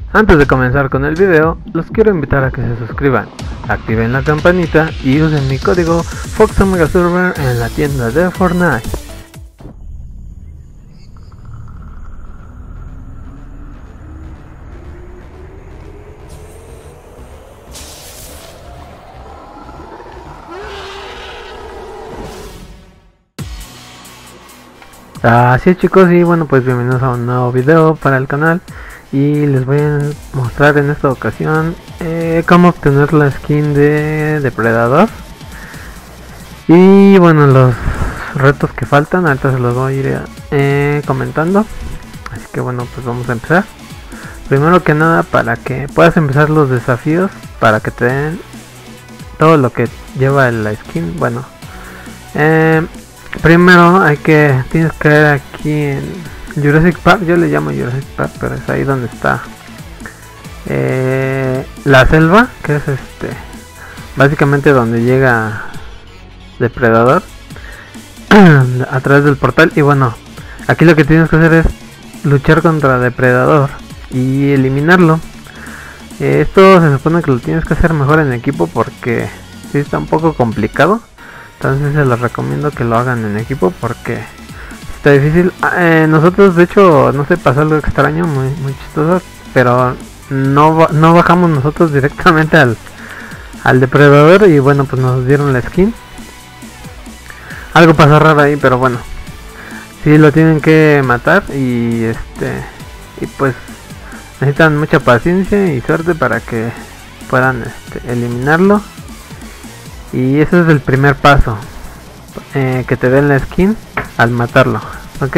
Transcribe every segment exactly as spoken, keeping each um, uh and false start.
Antes de comenzar con el video, los quiero invitar a que se suscriban, activen la campanita y usen mi código FoxOmegaServer en la tienda de Fortnite. Así es, chicos, y bueno, pues bienvenidos a un nuevo video para el canal. Y les voy a mostrar en esta ocasión eh, cómo obtener la skin de Depredador. Y bueno, los retos que faltan, ahorita se los voy a ir eh, comentando. Así que bueno, pues vamos a empezar. Primero que nada, para que puedas empezar los desafíos, para que te den todo lo que lleva la skin. Bueno, eh, primero hay que, tienes que ver aquí en Jurassic Park, yo le llamo Jurassic Park, pero es ahí donde está eh, la selva, que es este básicamente donde llega Depredador a través del portal. Y bueno, aquí lo que tienes que hacer es luchar contra Depredador y eliminarlo. Eh, esto se supone que lo tienes que hacer mejor en equipo porque sí está un poco complicado. Entonces se los recomiendo que lo hagan en equipo porque está difícil. Eh, nosotros de hecho, no sé, pasó algo extraño, muy, muy chistoso, pero no, no bajamos nosotros directamente al, al Depredador y bueno, pues nos dieron la skin. Algo pasó raro ahí, pero bueno, sí lo tienen que matar y este y pues necesitan mucha paciencia y suerte para que puedan este, eliminarlo. Y ese es el primer paso, eh, que te den la skin al matarlo, ¿ok?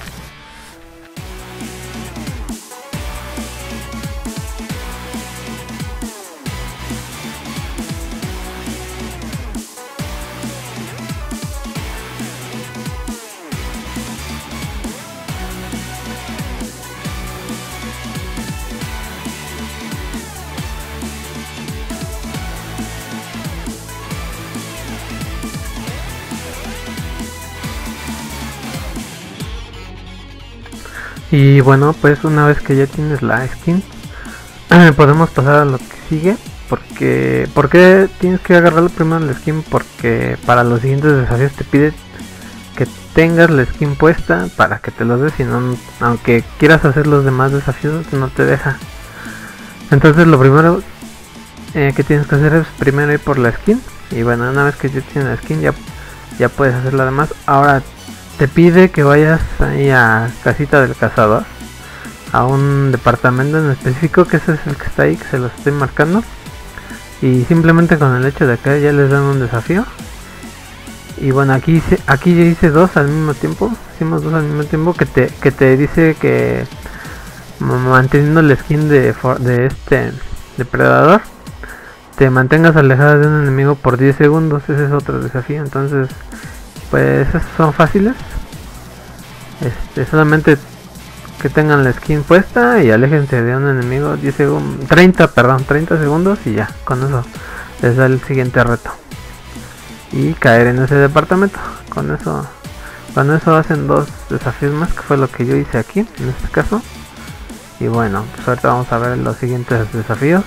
Y bueno, pues una vez que ya tienes la skin, podemos pasar a lo que sigue. Porque, ¿por qué tienes que agarrar primero la skin? Porque para los siguientes desafíos te pide que tengas la skin puesta para que te los des, si no, aunque quieras hacer los demás desafíos, no te deja. Entonces lo primero eh, que tienes que hacer es primero ir por la skin. Y bueno, una vez que ya tienes la skin, ya, ya puedes hacer la demás. Ahora te pide que vayas ahí a Casita del Cazador, a un departamento en específico, que ese es el que está ahí, que se los estoy marcando. Y simplemente con el hecho de que ya les dan un desafío. Y bueno, aquí hice, aquí ya hice dos al mismo tiempo. Hicimos dos al mismo tiempo, que te, que te dice que manteniendo la skin de, de este Depredador, te mantengas alejada de un enemigo por diez segundos. Ese es otro desafío. Entonces pues esos son fáciles. Este, solamente que tengan la skin puesta y aléjense de un enemigo diez segundos, treinta, perdón, treinta segundos y ya, con eso les da el siguiente reto. Y caer en ese departamento. Con eso, con eso hacen dos desafíos más, que fue lo que yo hice aquí, en este caso. Y bueno, pues ahorita vamos a ver los siguientes desafíos.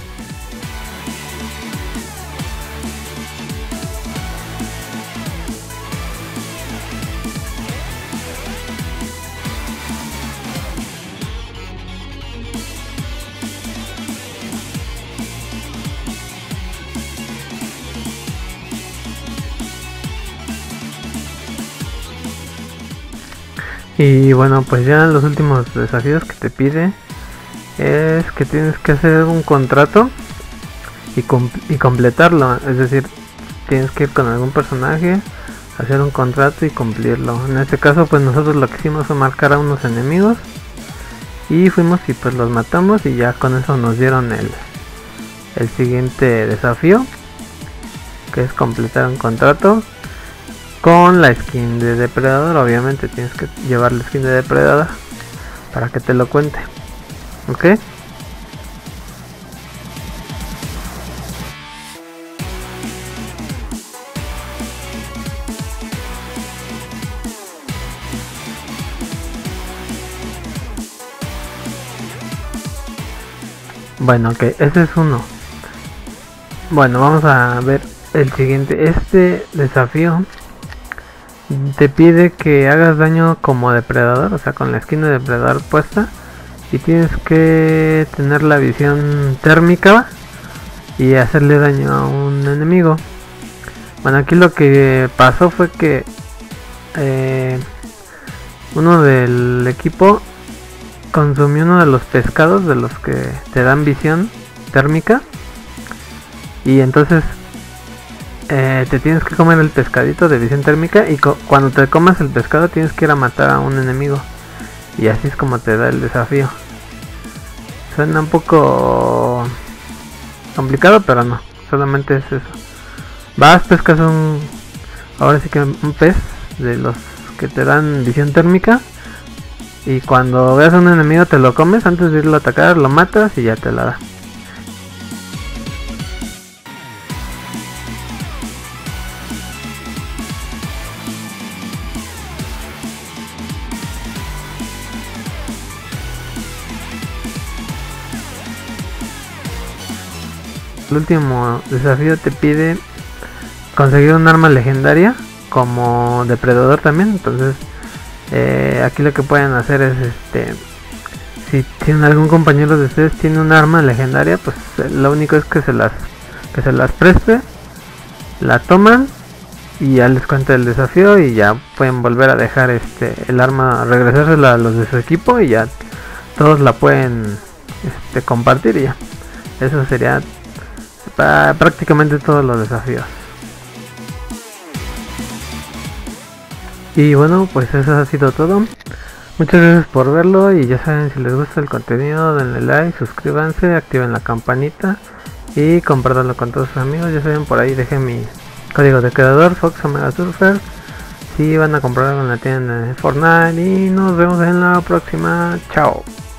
Y bueno, pues ya los últimos desafíos que te pide es que tienes que hacer un contrato y, y completarlo. Es decir, tienes que ir con algún personaje, hacer un contrato y cumplirlo. En este caso pues nosotros lo que hicimos fue marcar a unos enemigos y fuimos y pues los matamos, y ya con eso nos dieron el, el siguiente desafío, que es completar un contrato con la skin de Depredador. Obviamente tienes que llevar la skin de Depredador para que te lo cuente, ¿ok? Bueno, ok, ese es uno. Bueno, vamos a ver el siguiente. Este desafío te pide que hagas daño como depredador, o sea, con la skin de depredador puesta, y tienes que tener la visión térmica y hacerle daño a un enemigo. Bueno, aquí lo que pasó fue que eh, uno del equipo consumió uno de los pescados de los que te dan visión térmica, y entonces eh, te tienes que comer el pescadito de visión térmica, y co cuando te comas el pescado tienes que ir a matar a un enemigo, y así es como te da el desafío. Suena un poco complicado, pero no, solamente es eso. Vas, pescas un, ahora sí que un pez de los que te dan visión térmica, y cuando veas a un enemigo te lo comes, antes de irlo a atacar lo matas y ya te la da. El último desafío te pide conseguir un arma legendaria como depredador también. Entonces eh, aquí lo que pueden hacer es, este, si tienen algún compañero de ustedes tiene un arma legendaria, pues lo único es que se las que se las preste, la toman y ya les cuenta el desafío, y ya pueden volver a dejar este el arma, regresársela a los de su equipo, y ya todos la pueden este, compartir, y ya eso sería para prácticamente todos los desafíos. Y bueno, pues eso ha sido todo. Muchas gracias por verlo, y ya saben, si les gusta el contenido denle like, suscríbanse, activen la campanita y compártanlo con todos sus amigos. Ya saben, por ahí dejen mi código de creador Fox Omega Surfer si van a comprar algo en la tienda de Fortnite, y nos vemos en la próxima. Chao.